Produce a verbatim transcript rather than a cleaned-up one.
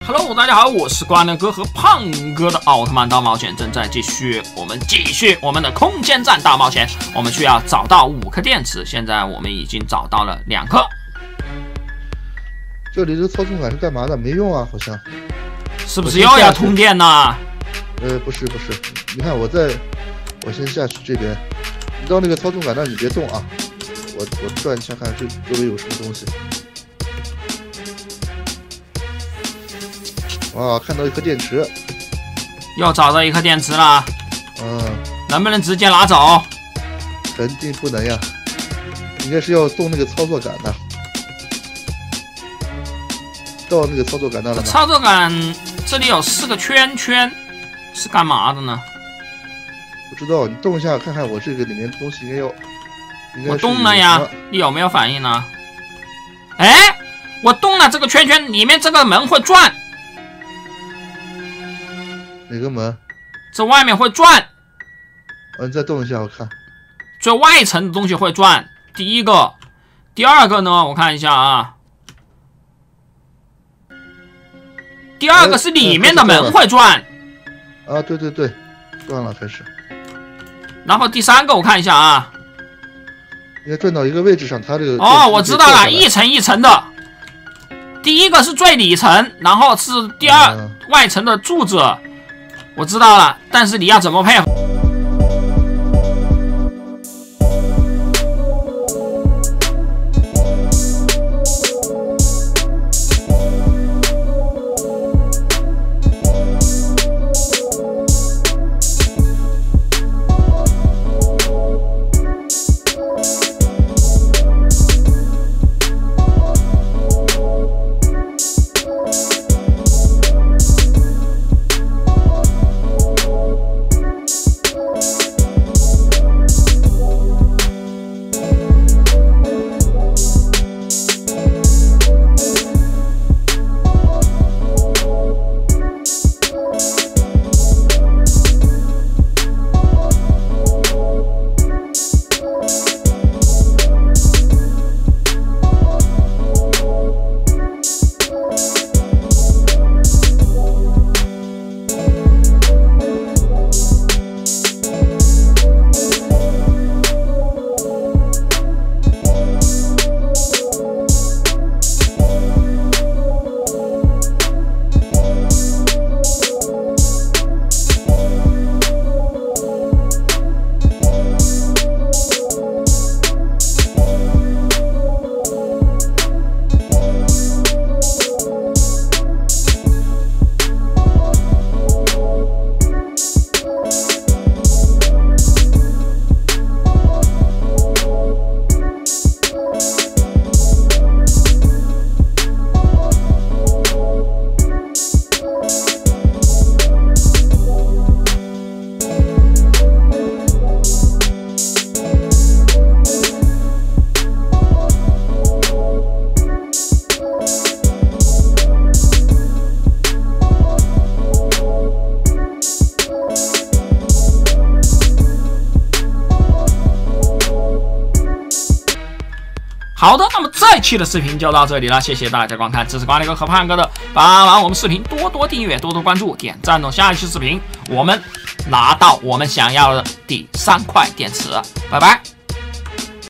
Hello， 大家好，我是瓜乐哥和胖哥的奥特曼大冒险正在继续，我们继续我们的空间站大冒险。我们需要找到五颗电池，现在我们已经找到了两颗。 这里这个操纵杆是干嘛的？没用啊，好像。 是不是又要通电呢？ 呃，不是不是，你看我在，我先下去这边，你到那个操纵杆那儿你别动啊，我我转一下看这周围有什么东西。哇，看到一颗电池， 又找到一颗电池了。 嗯， 能不能直接拿走？ 肯定不能呀，应该是要动那个操作杆的。到那个操作杆那了吗？ 操作杆这里有四个圈圈，是干嘛的呢？ 不知道，你动一下看看，我这个里面东西应该要。应该我动了呀，你有没有反应呢？哎，我动了这个圈圈，里面这个门会转。 哪个门？ 这外面会转。 嗯，你再动一下，我看。 最外层的东西会转。第一个，第二个呢？我看一下啊。第二个是里面的门会转。 啊，对对对，转了开始。 然后第三个我看一下啊。 应该转到一个位置上，它这个。 哦，我知道了，一层一层的。第一个是最里层，然后是第二、嗯、外层的柱子。我知道了，但是你要怎么配合？好的，那么这期的视频就到这里了，谢谢大家观看，支持瓜乐哥和胖哥的，帮忙我们视频多多订阅、多多关注、点赞哦。下一期视频我们拿到我们想要的第三块电池，拜拜。